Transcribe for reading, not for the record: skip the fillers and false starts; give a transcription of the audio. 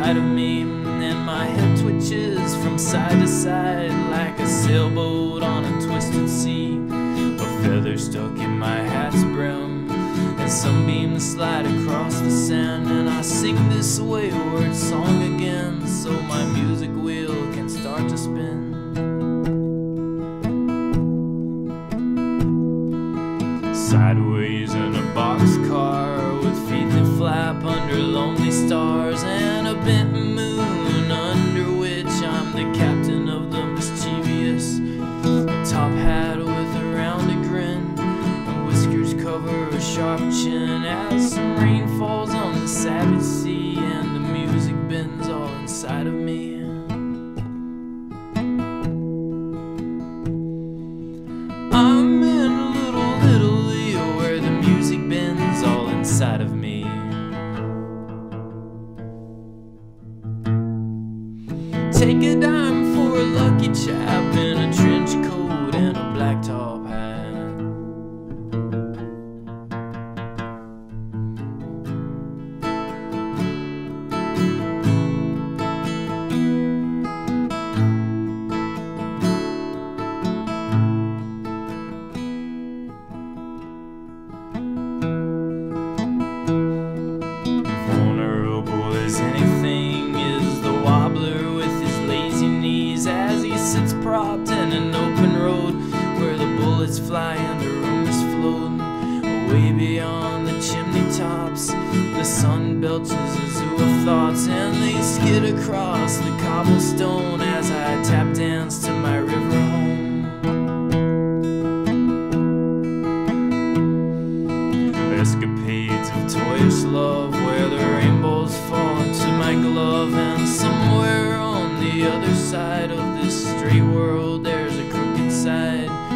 inside of me, and my head twitches from side to side like a sailboat on a twisted sea. A feather stuck in my hat's brim, and sunbeams slide across the sand, and I sing this wayward song again so my music wheel can start to spin. Sideways in a boxcar with feet that flap under lonely stars, and a bent moon under which I'm the captain of the mischievous. A top hat with a rounded grin, and whiskers cover a sharp chin as some rain falls on the savage sea, and the music bends all inside of me. I'm in Little Italy where the music bends all inside of me. Take a dime for a lucky chap in a trench coat and a black top hat. Vulnerable as anything is the wobbler with his lazy knees as he sits propped in an open road where the bullets fly and the rumors float. Way beyond the chimney tops, the sun belches a zoo of thoughts, and they skid across the cobblestone as I tap dance to my river home. Escapades of toyish love where the rainbows fall into my glove, and somewhere on the other side of this straight world there's a crooked side